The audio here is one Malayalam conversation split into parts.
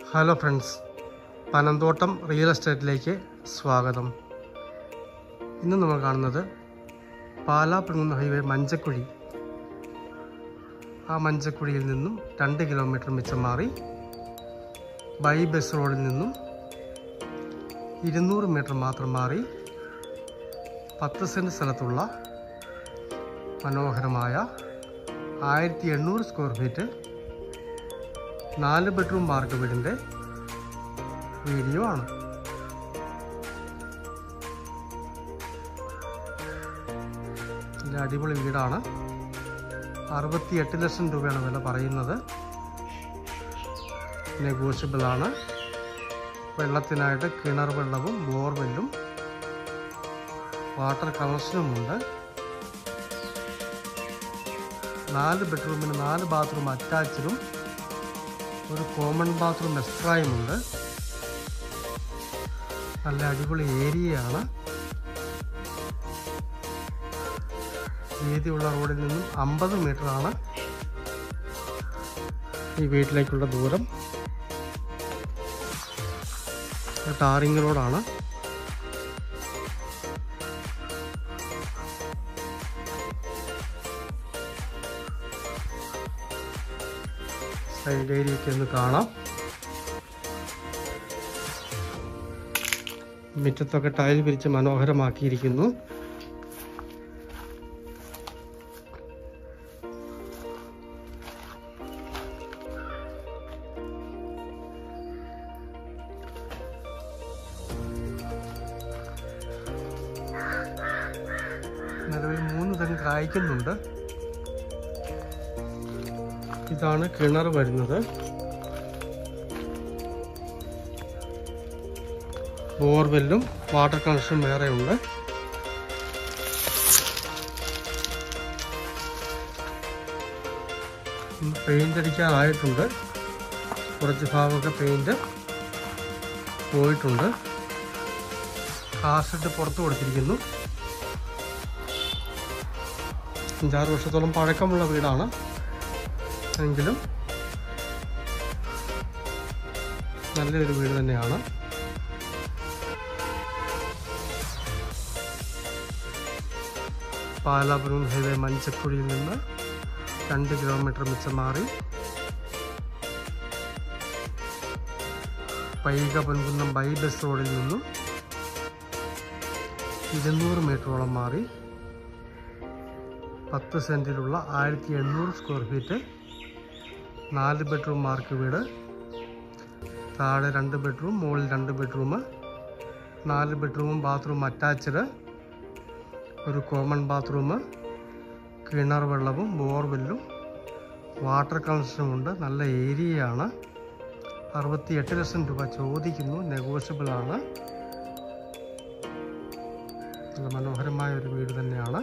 ഹലോ ഫ്രണ്ട്സ്, പനന്തോട്ടം റിയൽ എസ്റ്റേറ്റിലേക്ക് സ്വാഗതം. ഇന്ന് നമ്മൾ കാണുന്നത് പാലാ-പൊൻകുന്നം ഹൈവേ മഞ്ചക്കുഴി. ആ മഞ്ചക്കുഴിയിൽ നിന്നും 2 കിലോമീറ്റർ മിച്ചം മാറി ബൈ ബസ് റോഡിൽ നിന്നും 200 മീറ്റർ മാത്രം മാറി 10 സെൻറ്റ് സ്ഥലത്തുള്ള മനോഹരമായ 1800 സ്ക്വയർ ഫീറ്റ് 4 ബെഡ്റൂം വാർക്ക വീടിൻ്റെ വീഡിയോ ആണ്. ഇത് അടിപൊളി വീടാണ്. 68 ലക്ഷം രൂപയാണ് വില പറയുന്നത്. നെഗോഷ്യബിൾ ആണ്. വെള്ളത്തിനായിട്ട് കിണർ വെള്ളവും ബോർവെല്ലും വാട്ടർ കണക്ഷനുമുണ്ട്. 4 ബെഡ്റൂമിന് 4 ബാത്റൂം അറ്റാച്ച്ഡും ഒരു കോമൺ ബാത്റൂം എക്സ്ട്രായും ഉണ്ട്. നല്ല അടിപൊളി ഏരിയയാണ്. വീതിയുള്ള റോഡിൽ നിന്നും 50 മീറ്ററാണ് ഈ വീട്ടിലേക്കുള്ള ദൂരം. ടാറിങ് റോഡാണ്. സൈഡ് ഏരിയയ്ക്ക് ഒന്ന് കാണാം. മുറ്റത്തൊക്കെ ടൈൽ വിരിച്ച് മനോഹരമാക്കിയിരിക്കുന്നു. നിലവിൽ 3 തെങ്ങ് കായ്ക്കുന്നുണ്ട്. ഇതാണ് കിണർ വരുന്നത്. ബോർവെല്ലും വാട്ടർ കണക്ഷനും വേറെ ഉണ്ട്. പെയിന്റ് അടിക്കാറായിട്ടുണ്ട്. കുറച്ച് ഭാഗമൊക്കെ പെയിന്റ് പോയിട്ടുണ്ട്. കാർ ഷെഡ് പുറത്ത് കൊടുത്തിരിക്കുന്നു. 5-6 വർഷത്തോളം പഴക്കമുള്ള വീടാണ് എങ്കിലും നല്ലൊരു വീട് തന്നെയാണ്. പാലാ-പൊൻകുന്നം ഹൈവേ മഞ്ചക്കുഴിയിൽ നിന്ന് 2 കിലോമീറ്റർ മിച്ചം മാറി പൈക-പൊൻകുന്നം ബൈ ബസ് റോഡിൽ നിന്നും 200 മീറ്ററോളം മാറി 10 സെൻറ്റിലുള്ള 1800 സ്ക്വയർ ഫീറ്റ് 4 ബെഡ്റൂം മാർക്ക് വീട്. താഴെ 2 ബെഡ്റൂം, മുകളിൽ 2 ബെഡ്റൂം, 4 ബെഡ്റൂമും ബാത്റൂം അറ്റാച്ച്ഡ്, ഒരു കോമൺ ബാത്റൂം, കിണർ വെള്ളവും ബോർവെല്ലും വാട്ടർ കണക്ഷനുമുണ്ട്. നല്ല ഏരിയയാണ്. 68 ലക്ഷം രൂപ ചോദിക്കുന്നു. നെഗോഷ്യബിൾ ആണ്. നല്ല മനോഹരമായ ഒരു വീട് തന്നെയാണ്.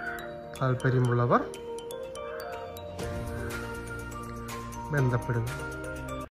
താല്പര്യമുള്ളവർ ബന്ധപ്പെടുക.